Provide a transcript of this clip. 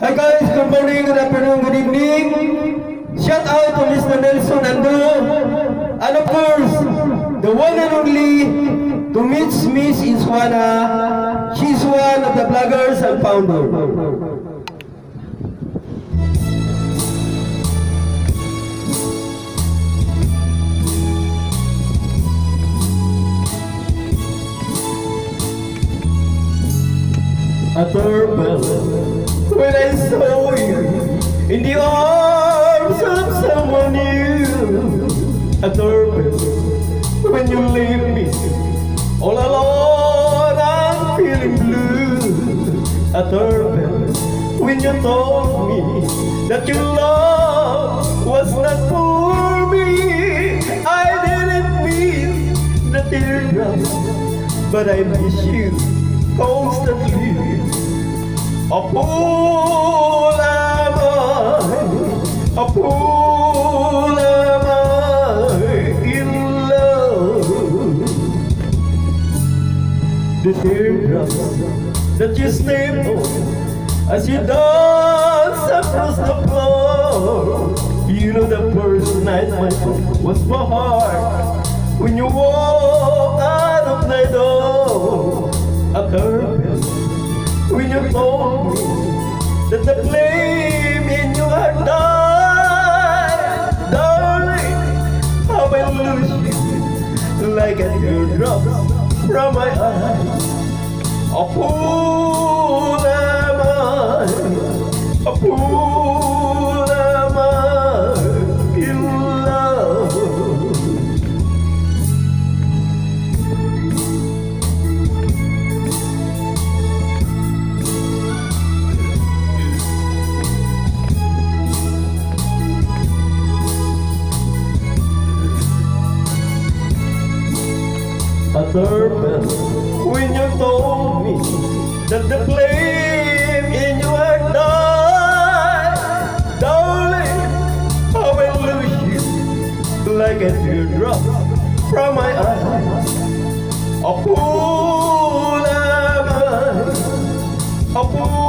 Hi guys, good morning, good afternoon, good evening. Shout out to Mr. Nelson Ando. And of course, the one and only to meet Miss Iswana. She's one of the bloggers and founder. A doorbell when I saw you in the arms of someone new. A doorbell when you leave me all alone, I'm feeling blue. A doorbell when you told me that your love was not for me. I didn't mean the teardrops, but I miss you constantly. A fool am I, a fool am I in love. The teardrops that you staple as you dance across the floor. You know the first night my foot was for heart when you walked out of my door. A doorbell when you told me that the flame in your heart died. Darling, how I lose you like a teardrop from my eyes. A fool am I, a fool am I in love. A doorbell when you told me that the flame in your heart died. Darling, how I lose you like a teardrop from my eyes. A fool am I, a fool